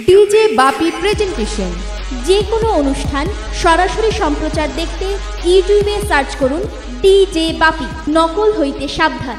DJ বাপি presentation. যে কোনো অনুষ্ঠান সরাসরি সম্প্রচার দেখতে ইউটিউবে সার্চ করুন ডিজে বাপি। নকল হইতে সাবধান।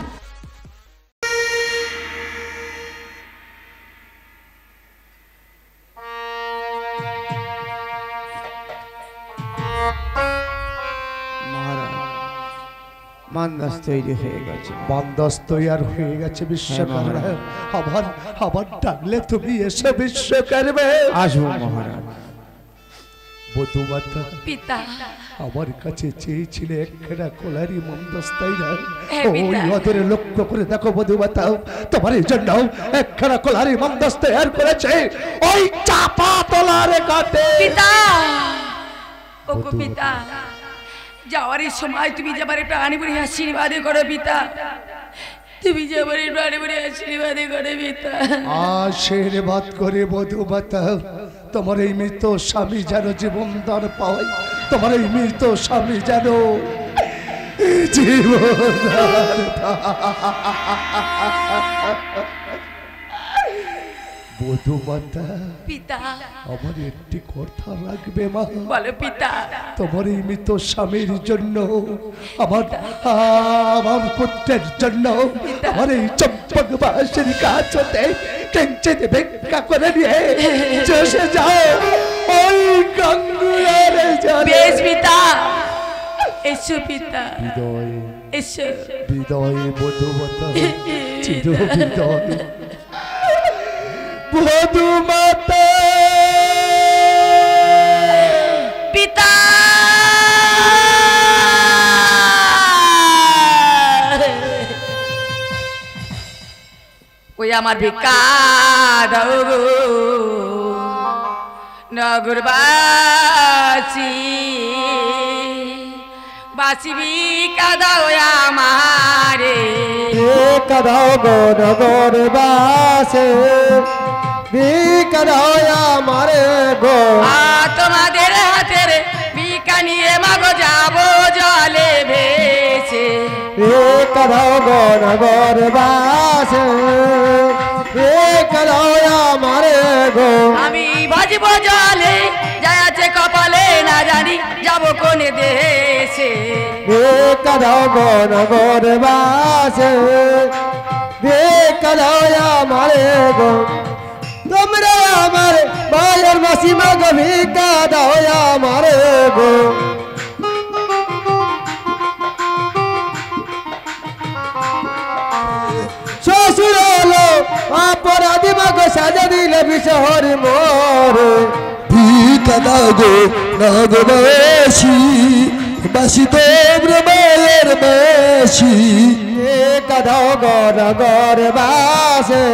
মান্দাস তৈরি হয়ে গেছে, মান্দাস তৈরি হয়ে গেছে বিশ্বকর্মা। আবার আবার ডাকলে তুমি এসে বিশ্বকর্মা। আসবো মহারাজ। বধূমাতা পিতা আমার কাছে চেয়েছিলে একখানা কোলারি মান্দাস তৈরি। হ্যাঁ, ওই পিতা। ওদের লক্ষ্য করে দেখো বধূমাতা, তোমার এই জন্য একখানা কোলারি মান্দাস তৈরি করেছে ওই চাপা তলার কাটে। পিতা ওগো পিতা, যাওয়ার সময় তুমি যাবার একটু আনিবুড়ি আশীর্বাদ করো পিতা। তুমি যাবার একটু আনিবুড়ি আশীর্বাদ করো পিতা। আশীর্বাদ করে বধূমাতা, তোমার এই মৃত স্বামী যেন জীবন দান পায়, তোমার এই মৃত স্বামী যেন জীবন দান বধূমাতা। পিতা আমার একটি কথা রাখবে মা। বলো পিতা। তোমার এই মৃত স্বামীর জন্য, আমার আমার পুত্রের জন্য, আমার এই চম্পক বাসের কাছতে কেঞ্চে ভিক্ষা করে নিয়ে চষে যাও ওই গঙ্গুয়ার জলে। বেশ পিতা, এসো পিতা, বিদায় এসো। বিদায় বধূমাতা, চির বিদায় বধূমাতা। পিতা ওই আমার ভিক্ষা দাও গো নগরবাসী, বাসি ভিক্ষা দাও আমারে। কাদাও গো নগর বাসে, কাদাও আমারে গো। তোমাদের হাতের ভিক্ষা নিয়ে মাগো যাবো জলে ভেসে। কাদাও গো নগর বাসে, কাদাও আমারে গো। আমি বাজবো জলে যা আছে কপালে, না জানি যাবো কোন দেশে। কাদাও গো নগর বাসে, কাদাও আমারে গো। তোমরা আমার বায়ের মাসিমা গো, ভিক্ষা দাও আমারে গো। শ্বশুর হলো অপরাধী মাগো, সাজা দিলে বিষহর মোরে। ভিক্ষা দাও গো নগরবাসী, বাসি তোমরা মায়ের বাসি। কাদাও গো নগর বাসে,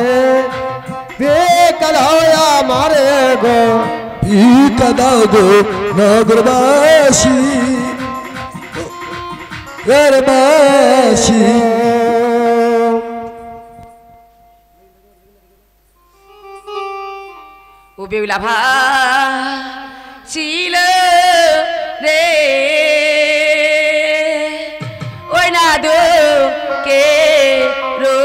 কাদাও আমারে গো। ভিক্ষা দাও গো নগরবাসী, বাসী। ও বেউলা ভা ছিল রে ওই না দো কে রো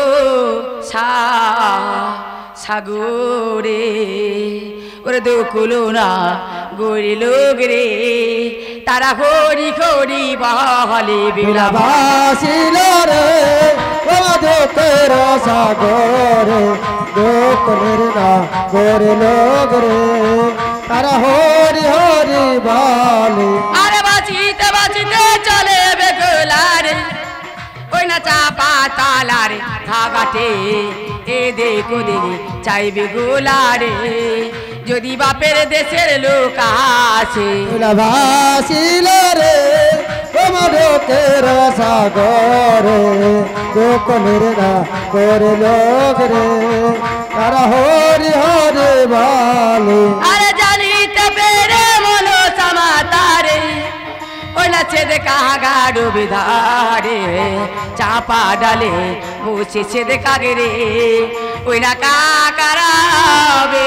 সাগরে ওরে দুকুলো না গড়ি লোক রে, তারা হরি হরি বলে বেউলা ভা। ভাসিল রে দুঃখের সাগরে, দুঃখের না করে লোক রে, তারা হরি হরি বলে। আরে বাঁচিতে বাঁচিতে চলে বেগুলারে, ওই না চাপা তালারে ধাগাতে এ দেখো দেখি চাইবে গোলারে। যদি বাপের দেশের লোক আসে, ভাসিল রে দুঃখের সাগরে, দুঃখের না করে লোক রে, তারা হরি হরি বলে। আরে জানিতে পেরে মনো সমাতারে, ওই না ছেদে কাগা ডুবে ধারে, চাপা ডালে বসে ছেদে কাগে রে, ওই না কাকারাবে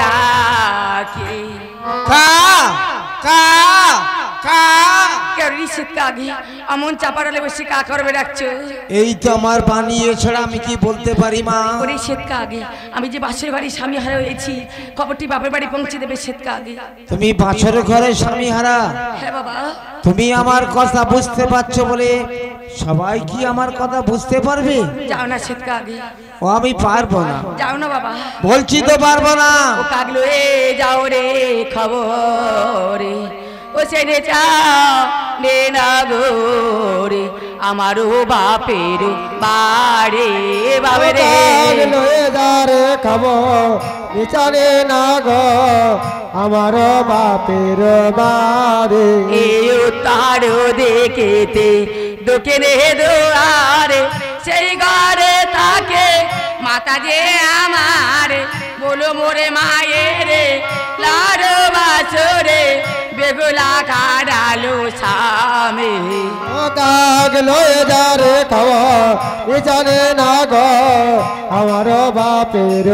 ডাকে। কা কা কা কেউ শীতকা আগে আমন চাপাড়ালে বসে কা করবে ডাকছো? এই তো আমার বানিয়ে ছাড়া আমি কি বলতে পারি মা? ওরে শীতকা আগে আমি যে বাসের বাড়ি স্বামী হারা হয়েছি খবরটি বাপের বাড়ি পৌঁছে দেবে শীতকা আগে। তুমি বাছর ঘরে স্বামী হারা? হ্যাঁ বাবা। তুমি আমার কথা বুঝতে পারছো বলে সবাই কি আমার কথা বুঝতে পারবে? যাও না শীতকা আগে। ও আমি পারবো না। যাও না বাবা। বলছি তো পারবো না। ও কাগলো এ যাও রে খবরে ও সেনে চা নে না গোরে আমারও বাপের বাড়ি বাবে রে লয়ে দারে খাবো নিচানে না গো আমার বাপের বাড়ি। এই তার দেখেতে দোকানে দোয়ারে সেই ঘরে তাকে মাতা যে আমার বলো মোরে মায়ের লাড়ো বাসরে বেগুলা কাটালো স্বামী। ও কাগ লয়ে দারে খাবো নিচানে না গো আমার বাপের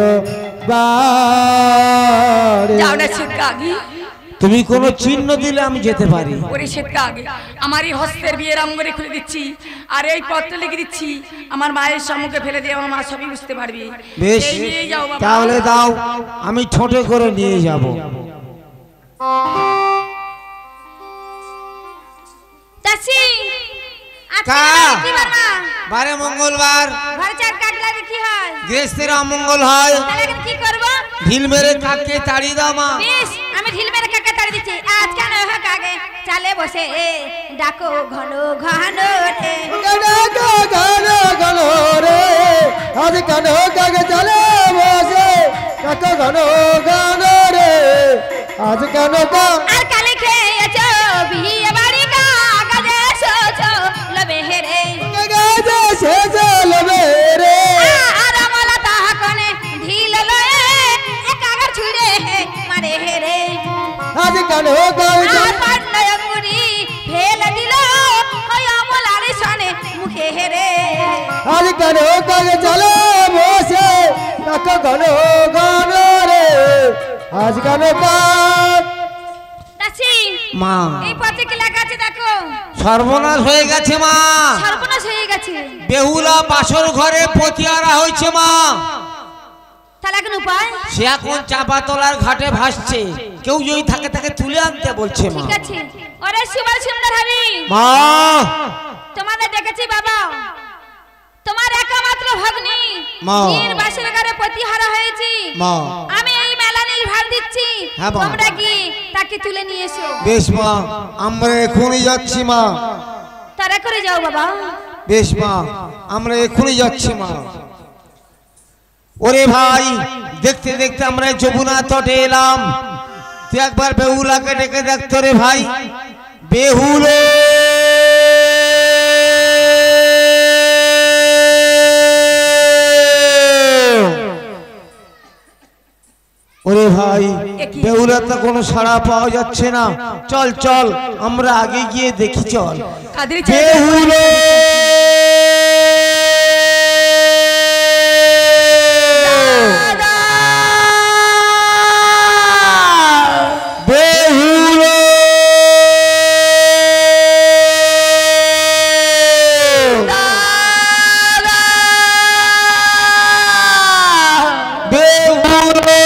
বাড়ি। যাও না শীতকা আগে। তুমি কোনো চিহ্ন দিলে আমি যেতে পারি। ওরে শীতকা আগে আমার এই হস্তের বিয়ের অঙ্গরে খুলে দিচ্ছি আর এই পত্র লিখে দিচ্ছি আমার মায়ের সম্মুখে ফেলে দিয়ে আমার মা সবই বুঝতে পারবি। বেশ এই নিয়ে যাও বাবা। তাহলে দাও আমি ছোটে করে নিয়ে যাব। চাচি কা? কি বাবা বারে মঙ্গলবার ঘরে চার কাক লাগে কি হয়? গৃহস্থের অমঙ্গল হয়। তাহলে এখন কি করব? ঢিল মেরে কাককে তাড়িয়ে দাও মা। বেশ আমি ঢিল মেরে কাকা তাড়ি দিচ্ছি। আজ কেন হোক আগে চালে বসে ডাকো ঘন ঘন রে। ঘন ঘন রে আজ কেন কাকে চলে বসে কত ঘন ঘন রে আজ কেন আর কালে খেয়েছো বিয়ে বাড়ি কাগজে সোছো লবে রে। সে চলবে রে আর আমলা তাহা কনে ঢিল লয়ে কাগজ ছুড়ে মারে রে। আজ কেন আর পান্ডা অঙ্গুরি ফেলে দিল ওই আমলার সনে মুখে রে। আজ কেন কাকে চলে বসে কত ঘন ঘন রে আজ কেন চাচি মা এই পথে কি লেখা আছে দেখো? সর্বনাশ হয়ে গেছে মা। সর্বনাশ হয়ে গেছে। বেহুলা বাসর ঘরে পতিয়ারা হয়েছে মা। তাহলে এখন উপায়? সে এখন চাপা তলার ঘাটে ভাসছে। কেউ যদি থাকে তাকে তুলে আনতে বলছে মা। ঠিক আছে। ওরে সুবল সুন্দর হবি মা তোমাদের ডেকেছি বাবা। তোমার একমাত্র ভগ্নী মা। জির বাসের ঘরে প্রতিহারা হয়েছি। মা আমি এই মেলা নির্ভার দিচ্ছি হ্যাঁ মা। তোমরা কি তাকে তুলে নিয়ে এসো। বেশ মা আমরা এখনই যাচ্ছি মা। তারা করে যাও বাবা। বেশ মা আমরা এখনই যাচ্ছি মা। ওরে ভাই দেখতে দেখতে আমরা যমুনা তটে এলাম। তুই একবার বেহুলাকে ডেকে দেখতো রে ভাই। বেহুলে ওরে ভাই বেহুলা তো কোনো সাড়া পাওয়া যাচ্ছে না। চল চল আমরা আগে গিয়ে দেখি চল। কাদের বেহুলে বেহুলে বেহুলে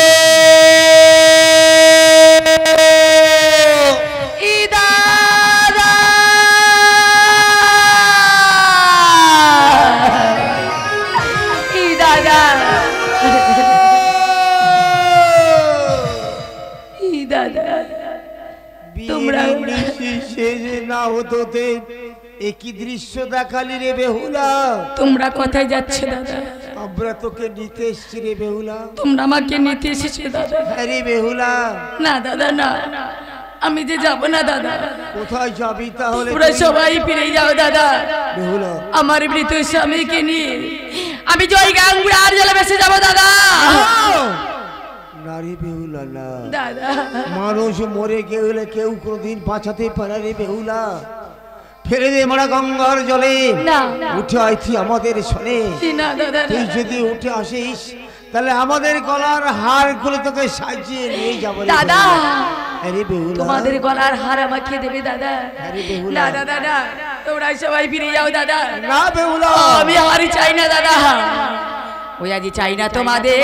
না হতো একই দৃশ্য দেখালি রে বেহুলা। তোমরা কোথায় যাচ্ছে দাদা? আমরা তোকে নিতে এসছি রে বেহুলা। তোমরা আমাকে নিতে এসেছে দাদা? হ্যাঁ রে বেহুলা। না দাদা না আমি যে যাব না দাদা। কোথায় যাবি তাহলে? তোমরা সবাই ফিরে যাও দাদা। বেহুলা আমার মৃত স্বামীকে নিয়ে আমি জয় গাঙ্গুড় আর জলে বেসে যাবো দাদা। না রে বেহুলা না। দাদা মানুষ মরে গেলে কেউ কোনদিন বাঁচাতে পারে রে বেহুলা। ফেলে দে মারা গঙ্গার জলে। না উঠে আইছি আমাদের শোনে। না দাদা তুই যদি উঠে আসিস তাহলে আমাদের গলার হার গুলো তোকে সাজিয়ে নিয়ে যাবো রে দাদা। বেহুলা। আরে বেহুলা তোমাদের গলার হার আমাকে দেবে দাদা আরে বেহুলা না দাদা না তোমরা সবাই ফিরে যাও দাদা না বেহুলা আমি হারি চাই না দাদা ওই আজি চাই না তোমাদের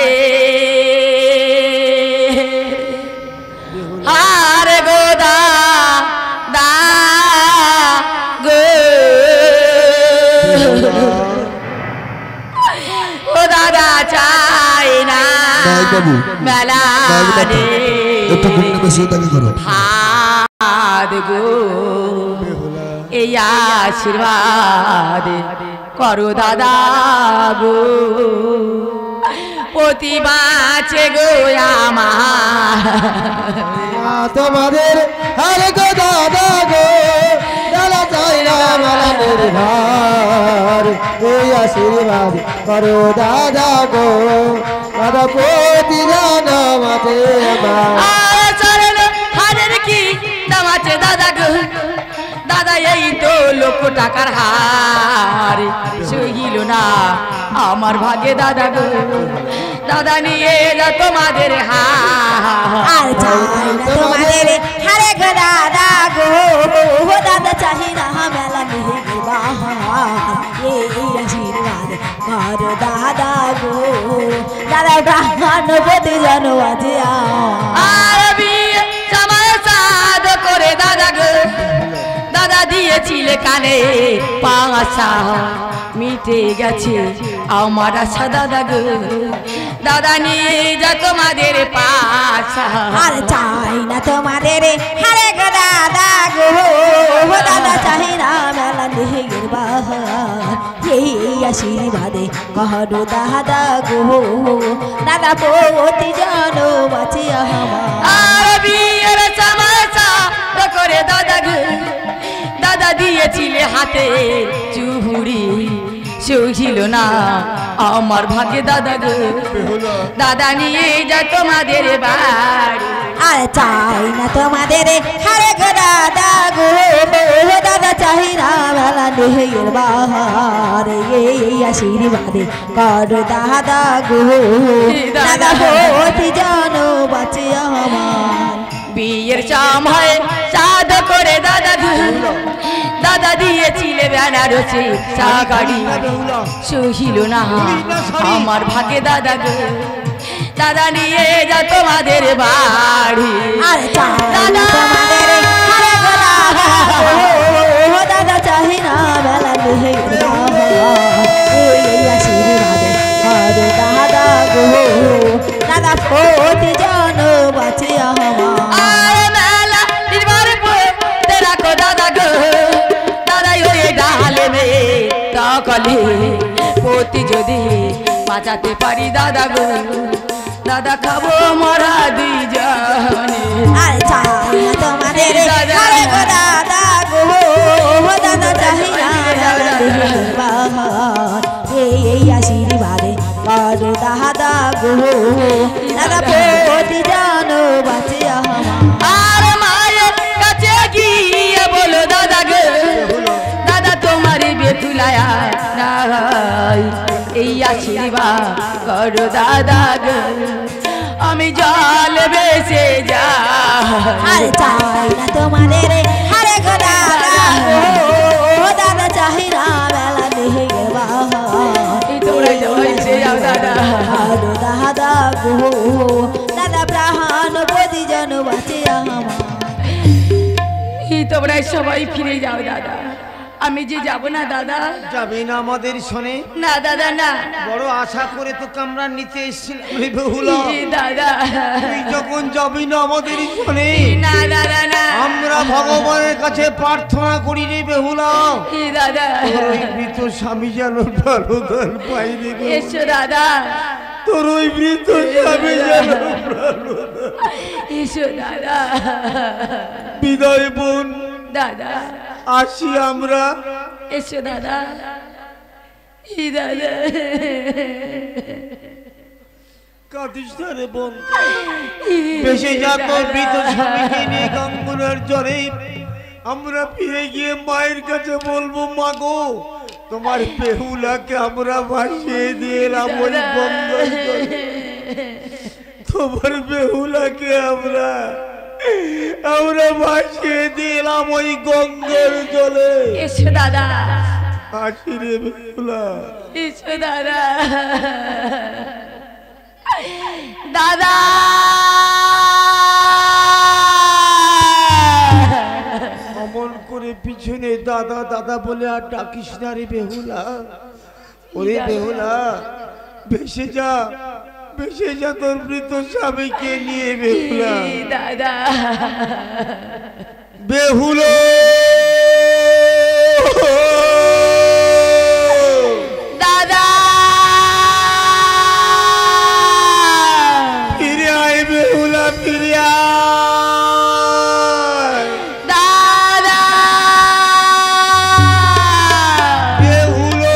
হারে গো দা গো ও দাদা চাই না বাবু মেলা একটু ঘুমনে বসে তাকে করো ভাদ গো এই আশীর্বাদ করো দাদা গো প্রতিবাচে গো আমার তোমাদের আরে গো দাদা গো দাদা চাই না মেলা নির্ভার এই আশীর্বাদ করো দাদা গো দাদা প্রতি জানা মাতে আর চরণ হারের কি দাম আছে দাদা গো দাদা এই তো লক্ষ টাকার হার সহিল না আমার ভাগে দাদা গো দাদা নিয়ে যা তোমাদের হার তোমাদের হারে গো দাদা গো দাদা চাহি না মেলা নিয়ে এই আশীর্বাদ কর দাদা গো দাদা ব্রাহ্মণ প্রতি জানো আছে আর বিয়ে জামাই সাদ করে দাদা গো দাদা দিয়েছিলে কানে পাশা মিটে গেছে আমার আশা দাদা গো দাদা নিয়ে যা তোমাদের পাশা আর চাই না তোমাদের হারে গো দাদা গো দাদা চাহি না মেলা নিয়ে এই আশীর্বাদে কহরো দাদা গো দাদা প্রতি জানো আছে আমার আর বিয়ের জামাই সাদ করে দাদা গো দাদা দিয়েছিলে হাতে চুহুড়ি সহিল না আমার ভাগ্যে দাদা গো দাদা নিয়ে যা তোমাদের বাড়ি আর চাই না তোমাদের হারে গো দাদা গো দাদা চাহি না মেলা নেহের বাহার এই আশীর্বাদে কর দাদা গো দাদা প্রতি জানো বাঁচে আমার বিয়ের জামাই সাদ করে দাদা গো দাদা দিয়েছিলে বেনারসি সাগাড়ি সহিল না আমার ভাগ্যে দাদা গো দাদা নিয়ে যা তোমাদের বাড়ি আর চাই না তোমাদের হারে গো দাদা গো দাদা চাহি না মেলা নেহের বাহার এই আশীর্বাদে কর দাদা গো দাদা প্রতি জানো বাঁচে আমার আর মেলা নির্বার পড়তে রাখো দাদা গো দাদা ওই ডালে মেয়ে তকলে পতি যদি বাঁচাতে পারি দাদা গো দাদা খাবো মরা দুইজনে আর চাই না তোমাদের হারে গো দাদা গো দাদা চাহি না বাহার এই আশীর্বাদে কর দাদা গো দাদা প্রতি জানো বাঁচে আমার আর মায়ের কাছে গিয়ে বলো দাদা গো দাদা তোমার বেতুলায়া নাই এই আশীর্বাদ করো দাদা গো আমি জল বেসে যা আর চাই না তোমাদের হারে গো দাদা গো দাদা চাহি না মেলা নেহের বাহার তোমরা জল সে যাও দাদা আর দাদা গো দাদা প্রাণ প্রতি জন বাঁচে আমার তোমরা সবাই ফিরে যাও দাদা আমি যে যাব না দাদা যাবে না আমাদের শোনে না দাদা না বড় আশা করে তো কামরা নিতে এসেছিলাম রে বেহুলা জি দাদা তুই যখন যাবি না আমাদের শোনে না দাদা না আমরা ভগবানের কাছে প্রার্থনা করি রে বেহুলা জি দাদা তোর ওই মৃত স্বামী যেন প্রাণদান পাই রে বেহুলা। এসো দাদা তোর ওই মৃত স্বামী যেন এসো দাদা বিদায় বোন দাদা আসি আমরা এসো দাদা ই দাদা কাঁদিস না রে বোন বেশি যা তোর মৃত স্বামীকে নিয়ে গঙ্গনার জলে আমরা ফিরে গিয়ে মায়ের কাছে বলবো মা গো তোমার বেহুলাকে আমরা ভাসিয়ে দিয়ে এলাম ওই গঙ্গার জলে। তোমার বেহুলাকে আমরা আমরা ভাসিয়ে দিলাম ওই গঙ্গার জলে। এসো দাদা, হাসি রে বেহুলা। এসো দাদা, দাদা অমন করে পিছনে দাদা দাদা বলে আর ডাকিস না রে বেহুলা। ওরে বেহুলা, ভেসে যা, ভেসে যা তোর মৃত স্বামীকে নিয়ে বেহুলা। দাদা বেহুলো দাদা, ফিরে আয় বেহুলা, ফিরে আয় দাদা বেহুলো।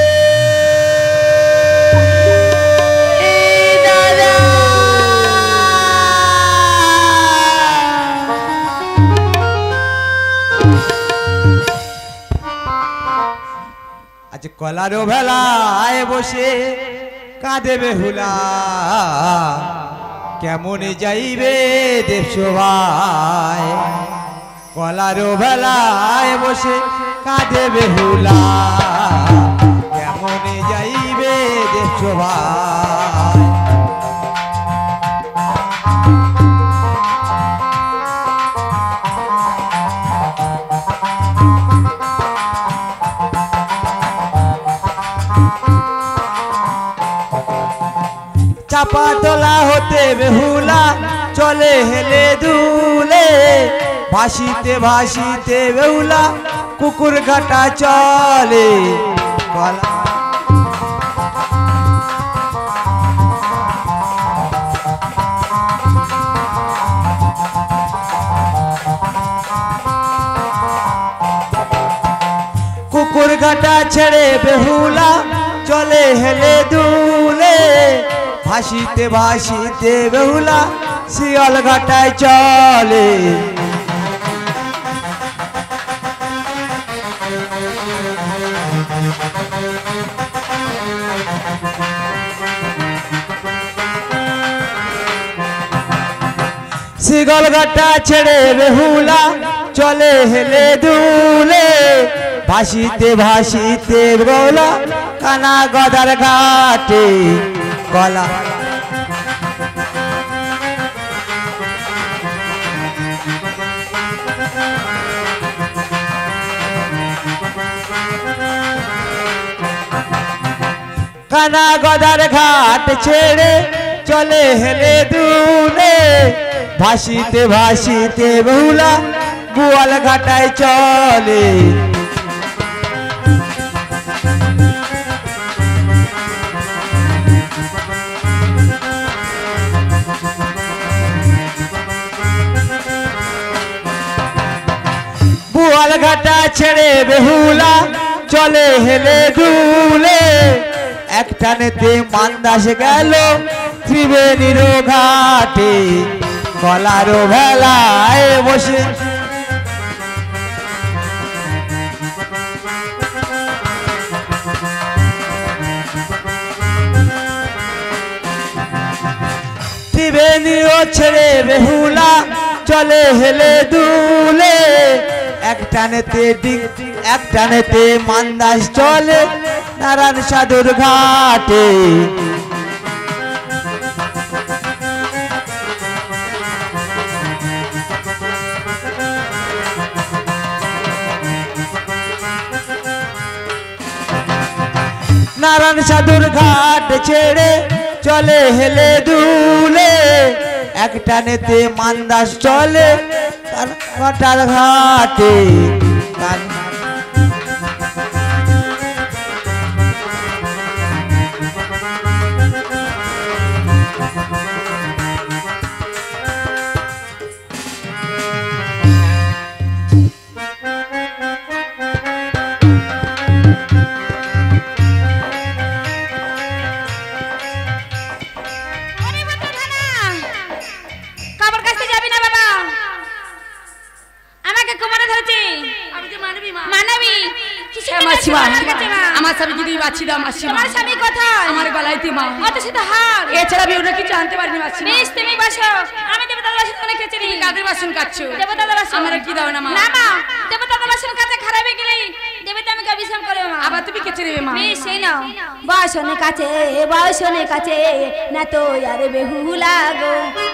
দাদা আজ কলারো ভেলায় বসে কাঁদে বেহুলা, কেমন যাইবে দেবসভায়। কলারো ভেলায় বসে কাঁদে বেহুলা, কেমন যাইবে দেবসভায়। চাপা তোলা হতে বেহুলা চলে হেলে দুলে, ভাসিতে ভাসিতে বেহুলা কুকুর ঘাটা চলে। কুকুর ঘাটা ছেড়ে বেহুলা চলে হেলে দুলে, ভাসিতে ভাসিতে বেহুলা শিয়াল ঘাটায় চলে। শিগল ঘাটা ছেড়ে বেহুলা চলে হেলে দুলে, ভাসিতে ভাসিতে বেহুলা কানা গদার ঘাটে। গলা কানা গদার ঘাট ছেড়ে চলে হেলে দুলে, ভাসিতে ভাসিতে বেহুলা বুয়াল ঘাটায় চলে। বুয়াল ঘাটা ছেড়ে বেহুলা চলে হেলে দুলে, একটানেতে মান্দাস গেল ত্রিবেণীর ঘাটে। কলারো ভেলায় বসে ত্রিবেণীর ছেড়ে বেহুলা চলে হেলে দুলে, একটানেতে মান্দাস চলে নারায়ণ সাধুর ঘাটে। নারায়ণ সাধুর ঘাট ছেড়ে চলে হেলে দুলে, একটানেতে মান্দাস চলে কাটার ঘাটে। আমার স্বামী যদি বাঁচি দাও মাসিমা। তোমার স্বামী কোথায়? আমার গলাইতে মা। অত শত হার। এছাড়া আমি ওটা কিছু আনতে পারিনি মাসিমা। বেশ তুমি বসো, আমি দেব দাদা বাসন মনে খেচেরি তুমি কাদের বাসন কাচ্ছো? দেবতাদের বাসন। আমার কি দাও না মা? না মা, দেবতাদের বাসন কাছে খারাপ হয়ে গেলে দেবতা আমাকে অভিশাপ করবে মা। আবার তুমি কেচে নেবে মা? বেশ সেই নাও। বাসনের কাছে না তো আর বেহুলা গো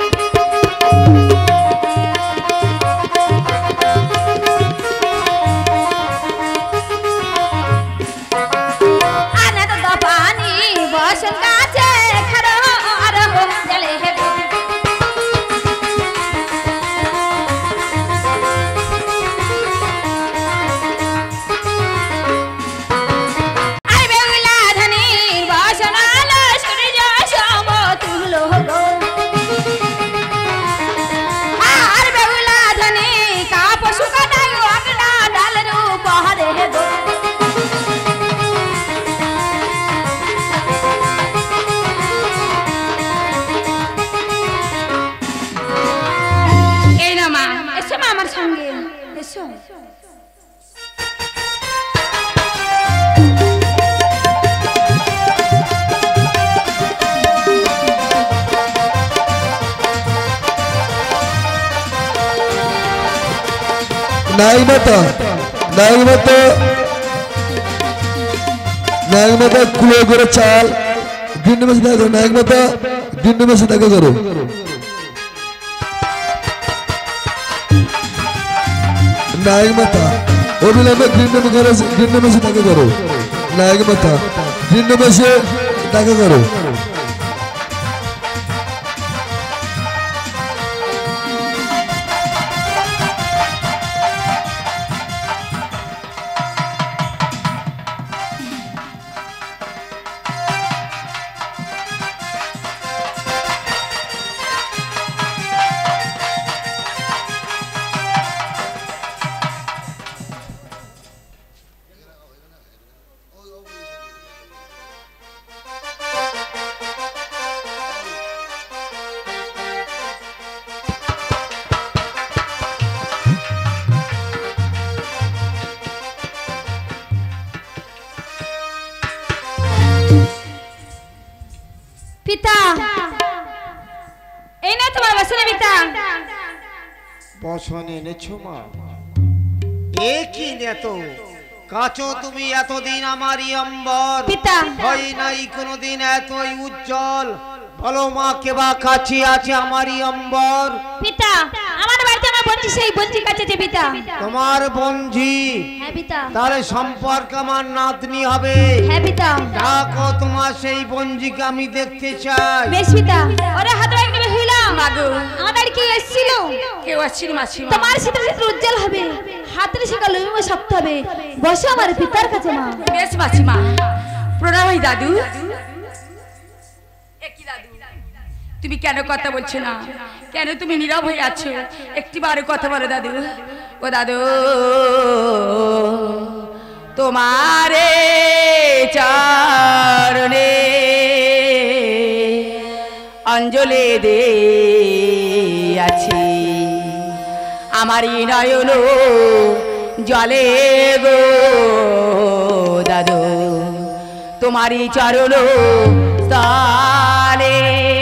আনা তো পানি বাসন কাছে খারো আর জলে হে গো। আই বেহুলা ধনী বাসন আলো সূর্য সম তুলো গো। আর বেহুলা ধনী কা পশু কাটাই অগনা ডাল রূপ হরে হে গো। এই না মা, এসো মা আমার সঙ্গে এসো। नायक माता कुलो करे चाल दिन में से देखो नायक माता दिन में से देखो करो नायक माता वो भी लंबे दिन में से देखो करो नायक माता दिन में से देखो करो পিতা এই না তোমার বাসনে পিতা। বসন এনেছো মা? এ কি নেতো কাছো তুমি এতদিন আমারই অম্বর পিতা। হয় নাই কোনোদিন এতই উজ্জ্বল। বলো মা কেবা কাছে আছে আমারই অম্বর? পিতা আমার বাড়িতে আমার বঞ্জি সেই বঞ্জি কাছে যে পিতা। তোমার বঞ্জি? হ্যাঁ পিতা। তাহলে সম্পর্ক আমার নাতনি হবে। হ্যাঁ পিতা। ডাকো তোমার সেই বঞ্জিকে আমি দেখতে চাই। বেশ পিতা। ওরে হাত রাখবে হইলাম মাগো আমার বাড়ি কি এসেছিল? কেউ আসছিল মাসিমা? তোমার শীতের চিত্র উজ্জ্বল হবে, হাতের শিকা লইমো শক্ত হবে। বসো আমার পিতার কাছে মা। বেশ মাসিমা। প্রণাম হয় দাদু। এ কি দাদু, তুমি কেন কথা বলছো না? কেন তুমি নীরব হয়ে আছো? একটিবারে কথা বলো দাদু। ও দাদু, তোমারে চরণে অঞ্জলি দে আছি, আমারই নয়ন জলে গো দাদু, তোমারই চরণ স্থানে।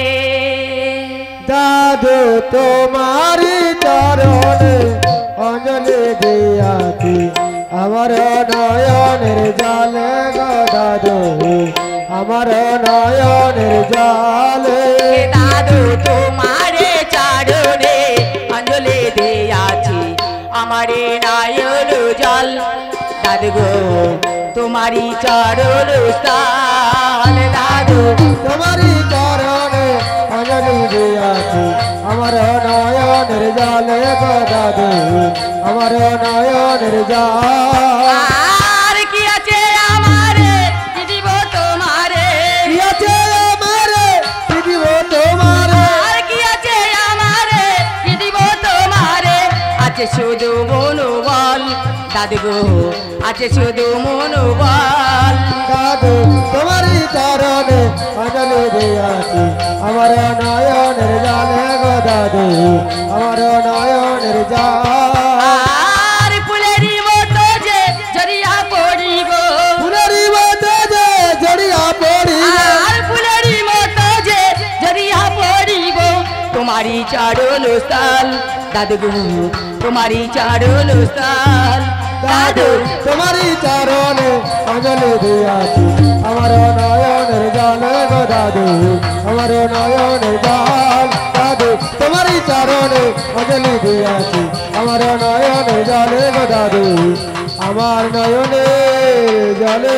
दादू तुम्हारी चरणे अंजलि दियाती अमर नयনের জালে গো দাদু আমার নয়নের জালে। দাদু তোমারে চরণে অঞ্জলি দিয়াছি, আমারে নয়ন জল দাদু গো তোমারই চরণ স্থান। দাদু তোমারি চরণে অঞ্জলি দিয়াছি আমার নয়নের জালে গো দাদু আমার নয়নের জাল। আর কি আছে আমারে দিব তোমারে, কি আছে আমারে দিব তোমারে, আর কি আছে আমারে দিব তোমারে, আছে শুধু মনোবল দাদু গো, আছে শুধু মনোবল। দাদু তোমারি চরণে অঞ্জলি দিয়াছি আমার নয়নের জালে গো দাদু আমার নয়নের জাল। আর ফুলেরই মতো যে জড়িয়া পড়িব, ফুলেরি মতো যে জড়িয়া পড়িব, আর ফুলেরই মতো যে জড়িয়া পড়িব, তোমার তোমারই চরণ স্থল দাদু গো তোমারই চরণ স্থল দাদু তোমারই চরণে অঞ্জলি দিয়াছি আমার নয়নের জল গো দাদু আমার নয়নের জল দাদু তোমারই চরণে অঞ্জলি দিয়াছি আমার নয়নের জলে গো দাদু আমার নয়নের জলে।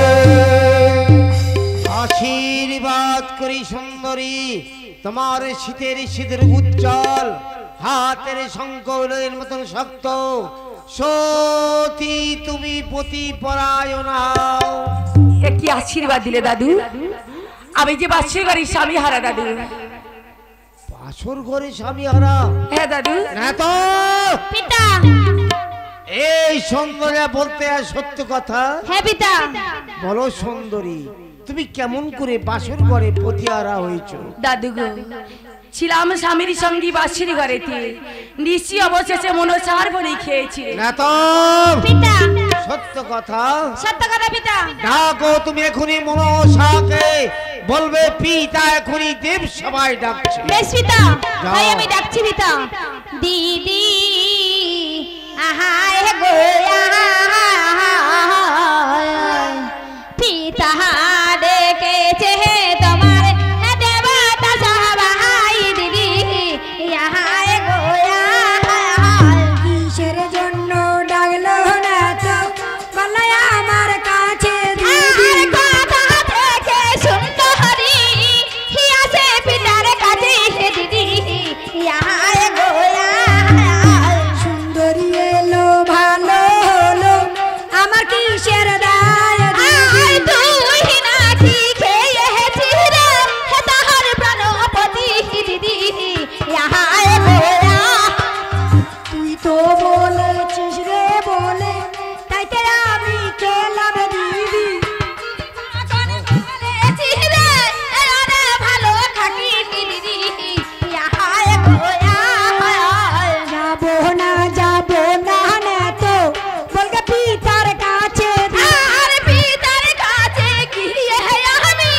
আশীর্বাদ করি সুন্দরী তোমার শীতের শীতের উজ্জ্বল হাতের শঙ্করের মতন শক্ত সতী তুমি পতি পরায়ণ হও। এ কি আশীর্বাদ দিলে দাদু আমি যে বাসর ঘরের স্বামী হারা দাদু বাসর ঘরে স্বামী হারা হ্যাঁ দাদু না তো পিতা এই সুন্দরী বলতে আর সত্য কথা হ্যাঁ পিতা বলো সুন্দরী তুমি কেমন করে বাসর ঘরে পতিহারা হয়েছো? দাদু গো ছিলাম স্বামীর সঙ্গী বাসর ঘরেতে নিশ্চয় অবশেষে মনোচার বলে খেয়েছি না তো পিতা সত্য কথা সত্য কথা পিতা ডাকো তুমি এখনই মনসাকে বলবে পিতা এখনই দেব সবাই ডাকছে। বেশ পিতা যাও। ভাই আমি ডাকছি পিতা দিদি আহায় গো আহায় পিতা ডেকেছে তোমার দেবতা সবাই দিদি আহায় গো আহায় কিসের জন্য ডাকলো না তো বলো আমার কাছে দিদি আর কথা থেকে সুন্দরী হিয়াছে পিতার কাছে দিদি আহায় গো আহায় সুন্দরী এলো ভালো হলো আমার কিসের দায় দিদি তুই নাকি খেয়েছি রে তাহার প্রাণপতি দিদি আহায় গো তুই তো বলেছিস রে বলে তাই তো আমি খেলাম দিদি ভালো থাকি দিদি আহায় গো আহায় যাবো না না তো বলকে পিতার কাছে আর পিতার কাছে গিয়ে আমি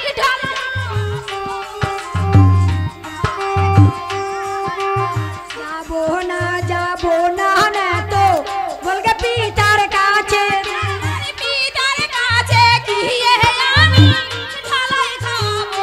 যাবো না তো বলকে পিতার কাছে পিতার কাছে গিয়ে আমি ঢালাই খাবো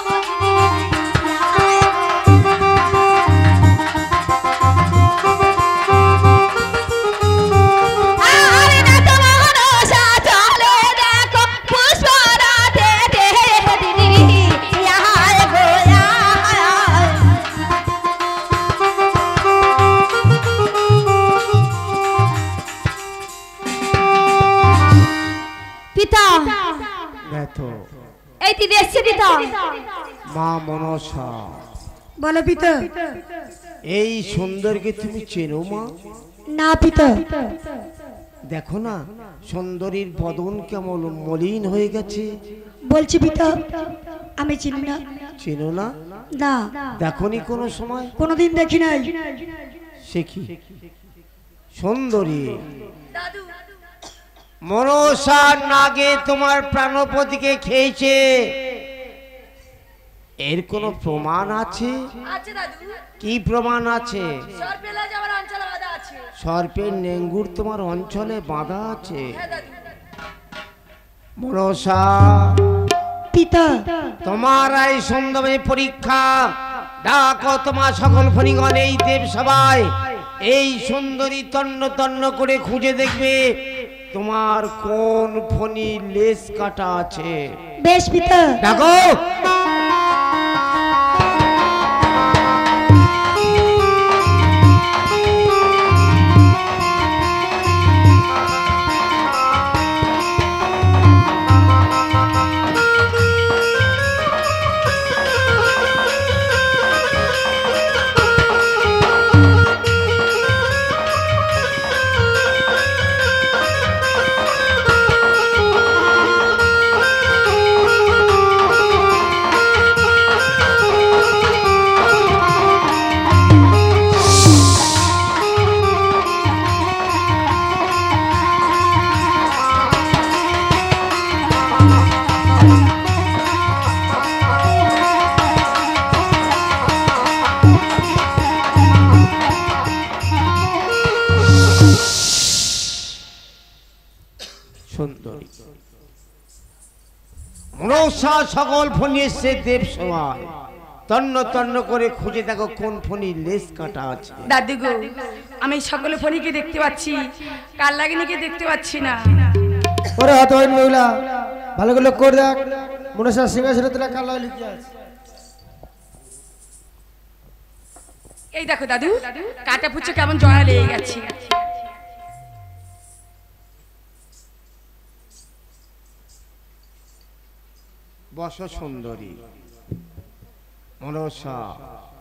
আর না তোমার সাথে দেখো পুষ্পরাতে দিদি আহায় গো আহায় পিতা দেখো এই দিদি এসছে পিতা মা মনসা বলো পিতা এই সুন্দরকে তুমি চেনো মা? না পিতা দেখো না সুন্দরীর বদন কেমন মলিন হয়ে গেছে। বলছি পিতা আমি চিনি না চেনো না? না দেখনি কোনো সময়? কোনোদিন দেখি নাই সে কি সুন্দরী মনসা নাগে তোমার প্রাণপতিকে খেয়েছে এর কোনো প্রমাণ আছে? আচ্ছা দাদু কি প্রমাণ আছে? সরপেলা যাওয়ার অঞ্চলে বাধা আছে সর্পের নেঙ্গুর তোমার অঞ্চলে বাঁধা আছে। হ্যাঁ দাদু মনসা পিতা তোমার এই সুন্দরী পরীক্ষা ডাকো তোমার সকল ফণিগণ এই দেব সবাই এই সুন্দরী তন্ন তন্ন করে খুঁজে দেখবে তোমার কোন ফণি লেস কাটা আছে। বেশ পিতা ডাকো সুন্দরী মনসা সকল ফণি এসছে দেব সভায় তন্ন তন্ন করে খুঁজে দেখো কোন ফণি লেস কাটা আছে। দাদু গো আমি সকল ফণিকে দেখতে পাচ্ছি, কাল লাগিনীকে দেখতে পাচ্ছি না। ওরে হত হইন মহিলা, ভালো করে লোক করে দেখ মনসা সিংহাসনে তোলা কাল লিখে আছে। এই দেখো দাদু, কাটা পুচ্ছে কেমন জড়া লেগে গেছে। বস সুন্দরী মনসা